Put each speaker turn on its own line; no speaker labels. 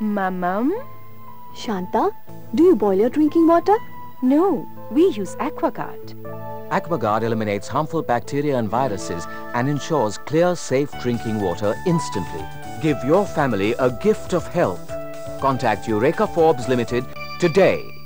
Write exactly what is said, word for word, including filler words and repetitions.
Mamam?
Shanta, do you boil your drinking water?
No, we use AquaGuard.
AquaGuard eliminates harmful bacteria and viruses and ensures clear, safe drinking water instantly. Give your family a gift of health. Contact Eureka Forbes Limited today.